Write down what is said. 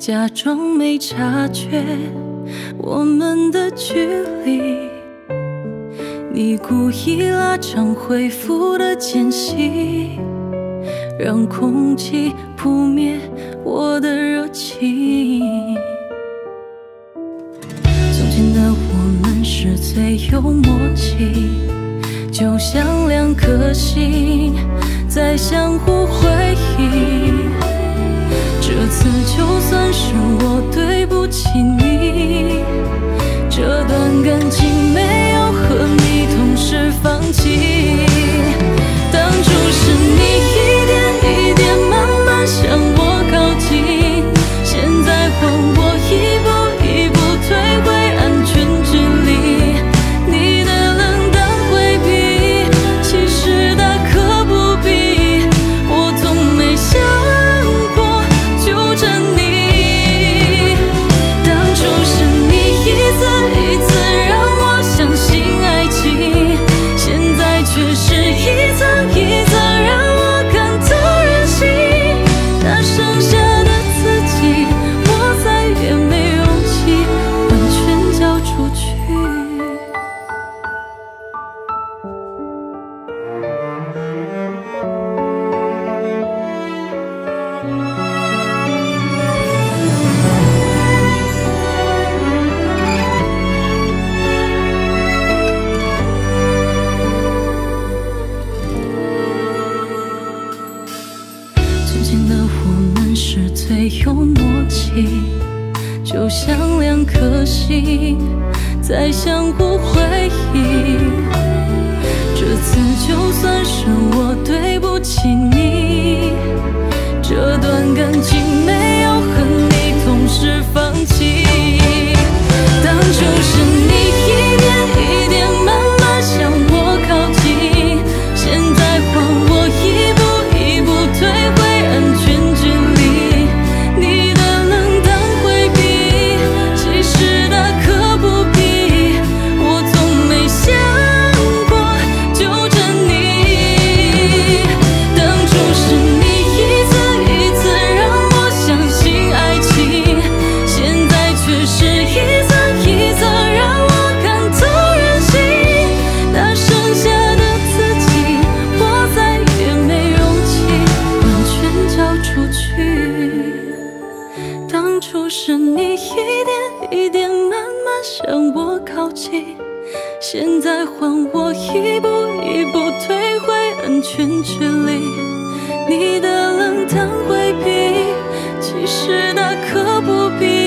假装没察觉我们的距离。你故意拉长恢复的间隙，让空气扑灭我的热情。从前的我们是最有默契，就像两颗心在相互回应。这次就算是我对不起你，这段感情没有和你同时放弃。当初是你一点一点慢慢向我靠近，现在换我一步一步退回安全距离。你的冷淡回避，其实大可不必，我从没想过纠正你。当初是你一次一次让我相信爱情，现在却是一层一层让我看透人心。那剩下的自己，我再也没勇气完全交出去。从前的我们是最有默契，就像两颗心在相互回应。这次就算是我对不起你，这段感情没有和你同时放弃。当初是你一点一点慢慢向我靠近，现在换我一步一步退回安全距离。你的冷淡回避，其实大可不必，我从没想过纠正你。当初是你一次一次让我相信爱情，现在却是一层一层让我看透人心。那剩下的自己，我再也没勇气完全交出去。当初是你一点一点慢慢向我靠近，现在换我一步一步退回安全距离。你的冷淡回避，其实大可不必，